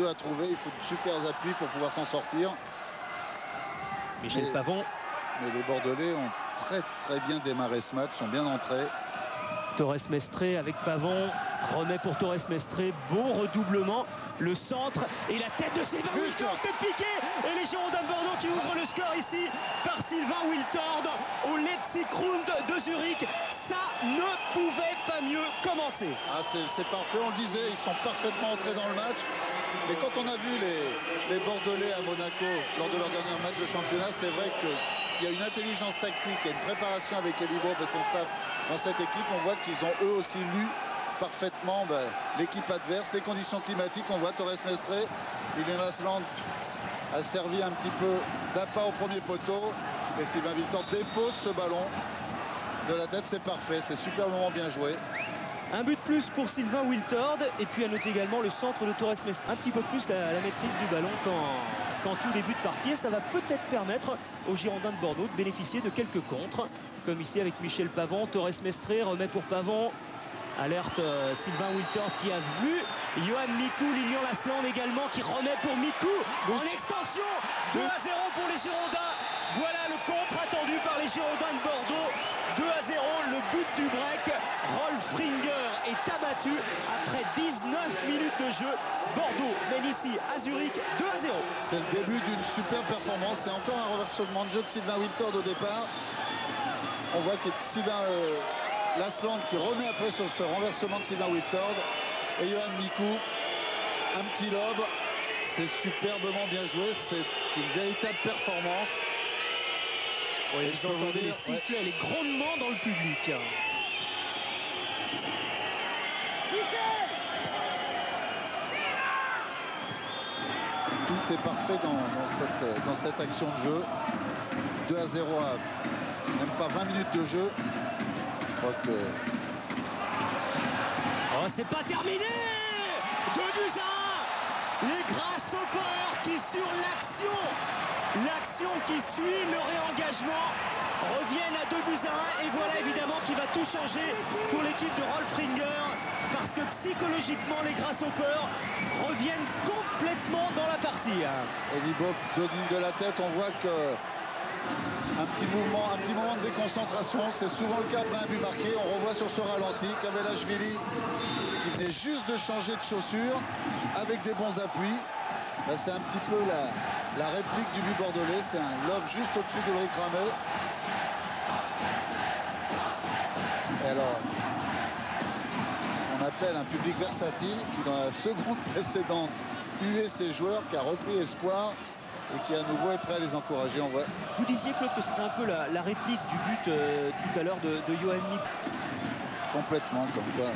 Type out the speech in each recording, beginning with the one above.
à trouver. Il faut de super appuis pour pouvoir s'en sortir. Michel Pavon. Mais les Bordelais ont très bien démarré ce match, sont bien entrés. Torres Mestre avec Pavon, remet pour Torres Mestre, beau redoublement, le centre et la tête de Sylvain Wiltord, tête piquée, et les Girondins de Bordeaux qui ouvrent le score ici par Sylvain Wiltord au Letzigrund de Zurich. Ça ne pouvait pas mieux commencer. Ah, c'est parfait, on le disait, ils sont parfaitement entrés dans le match. Mais quand on a vu les Bordelais à Monaco lors de leur dernier match de championnat, c'est vrai qu'il y a une intelligence tactique et une préparation avec Elie Bob et son staff dans cette équipe. On voit qu'ils ont eux aussi lu parfaitement l'équipe adverse, les conditions climatiques. On voit Torres Mestre, Lilian Asland a servi un petit peu d'appât au premier poteau et Sylvain Wiltord dépose ce ballon de la tête. C'est parfait, c'est superbement bien joué. Un but de plus pour Sylvain Wiltord, et puis à noter également le centre de Torres Mestre. Un petit peu plus la maîtrise du ballon quand tout début de partie, et ça va peut-être permettre aux Girondins de Bordeaux de bénéficier de quelques contres, comme ici avec Michel Pavon. Torres Mestre remet pour Pavon. Alerte Sylvain Wiltord qui a vu Johan Mikou, Lilian Asland également qui remet pour Mikou en extension. 2-0 pour les Girondins. Voilà le contre attendu par les Girondins de Bordeaux. 2-0, le but du break. Rolf Ringer est abattu après 19 minutes de jeu. Bordeaux mène ici à Zurich 2-0. C'est le début d'une super performance. C'est encore un renversement de jeu de Sylvain Wiltord au départ. On voit que Sylvain Asland qui remet après sur ce renversement de Sylvain Wiltord. Et Johan Mikou, un petit lob. C'est superbement bien joué. C'est une véritable performance. Oui, je peux vous dire, les sifflets, les grondements dans le public. Tout est parfait dans cette action de jeu. 2-0 à même pas 20 minutes de jeu. Je crois que... Oh, c'est pas terminé. 2-1. Les Grasshoppers qui sur l'action qui suit le réengagement reviennent à 2-1, et voilà évidemment qui va tout changer pour l'équipe de Rolf Ringer, parce que psychologiquement les Grasshoppers reviennent complètement dans la partie. Elie Bob donne de la tête, on voit que un petit moment de déconcentration, c'est souvent le cas après un but marqué. On revoit sur ce ralenti Kavelashvili qui venait juste de changer de chaussure avec des bons appuis. Là, c'est un petit peu la réplique du but bordelais, c'est un lob juste au-dessus d'Ulrich Ramé. Et alors, ce qu'on appelle un public versatile qui dans la seconde précédente huait ses joueurs, qui a repris espoir et qui à nouveau est prêt à les encourager. On voit. Vous disiez, Claude, que c'était un peu la réplique du but tout à l'heure de Johan Mikou. Complètement, comme quoi.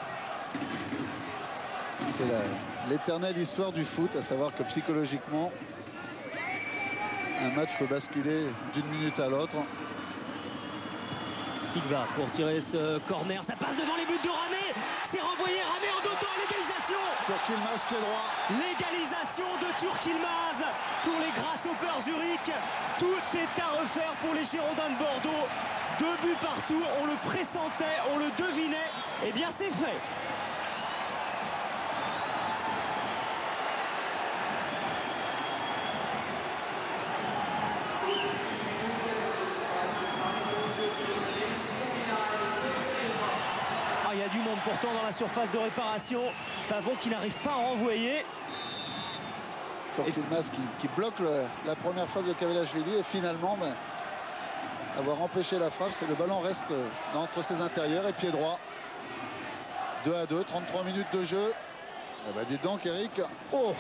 C'est l'éternelle histoire du foot, à savoir que psychologiquement, un match peut basculer d'une minute à l'autre. Tigva pour tirer ce corner, ça passe devant les buts de Ramé, c'est renvoyé, Ramé en deux temps, l'égalisation. Turk-Yilmaz, pied droit. L'égalisation de Turk-Yilmaz pour les Grasshoppers Zurich. Tout est à refaire pour les Girondins de Bordeaux. 2 buts partout, on le pressentait, on le devinait, et bien c'est fait. Il y a du monde pourtant dans la surface de réparation. Pavon qui n'arrive pas à renvoyer. Turk-Yilmaz qui bloque la première frappe de Kavelashvili et finalement avoir empêché la frappe, le ballon reste entre ses intérieurs et pied droit. 2-2, 33 minutes de jeu. Eh ben, dis donc Eric. Oh,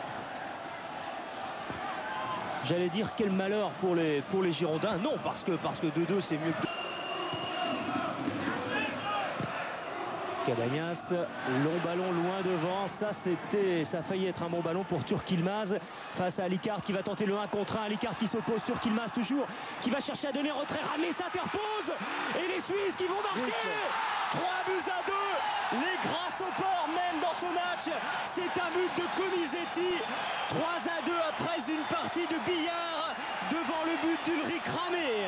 j'allais dire quel malheur pour les Girondins. Non, parce que 2-2 c'est mieux que 2. Cabagnas, long ballon loin devant, ça a failli être un bon ballon pour Turk-Yilmaz face à Alicard qui va tenter le 1 contre 1. Alicard qui s'oppose, Turk-Yilmaz toujours qui va chercher à donner retrait. Ramé s'interpose et les Suisses qui vont marquer. 3-2. Les Grasshoppers mènent dans ce match. C'est un but de Konizetti. 3-2 après une partie de billard devant le but d'Ulrich Ramé.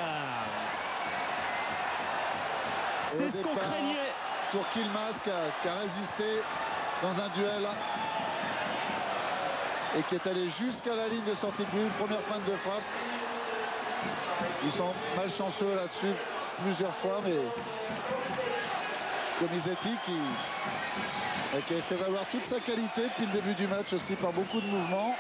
C'est ce qu'on craignait. Turk-Yilmaz qui a résisté dans un duel et qui est allé jusqu'à la ligne de sortie de but. Première feinte de frappe. Ils sont malchanceux là-dessus plusieurs fois, mais Comisetti qui a fait valoir toute sa qualité depuis le début du match aussi par beaucoup de mouvements.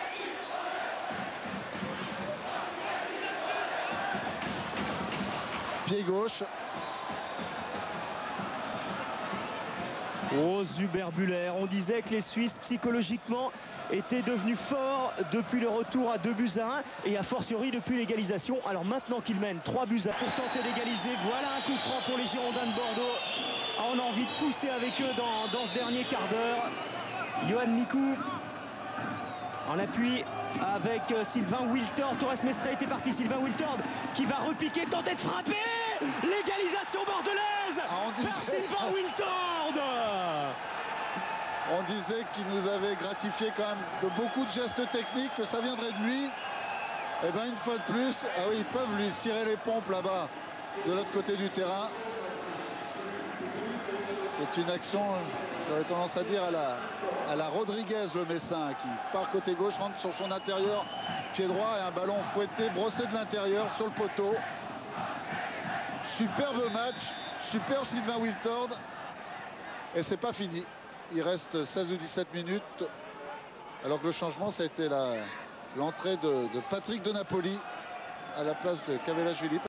Pied gauche. Oh, Zuber Buller, on disait que les Suisses psychologiquement étaient devenus forts depuis le retour à 2-1 et a fortiori depuis l'égalisation. Alors maintenant qu'ils mènent 3-1 pour tenter d'égaliser, voilà un coup franc pour les Girondins de Bordeaux. Ah, on a envie de pousser avec eux dans ce dernier quart d'heure. Johan Mikou en appui avec Sylvain Wiltord. Torres Mestre était parti. Sylvain Wiltord qui va repiquer, tenter de frapper. L'égalisation bordelaise par Sylvain Wiltord. On disait qu'il nous avait gratifié quand même de beaucoup de gestes techniques, que ça viendrait de lui. Et bien une fois de plus, ah oui, ils peuvent lui cirer les pompes là-bas, de l'autre côté du terrain. C'est une action, j'aurais tendance à dire, à la Rodriguez, le Messin, qui part côté gauche, rentre sur son intérieur, pied droit, et un ballon fouetté, brossé de l'intérieur sur le poteau. Superbe match, super Sylvain Wiltord. Et c'est pas fini. Il reste 16 ou 17 minutes. Alors que le changement, ça a été l'entrée de Patrick de Napoli à la place de Cavella Julie.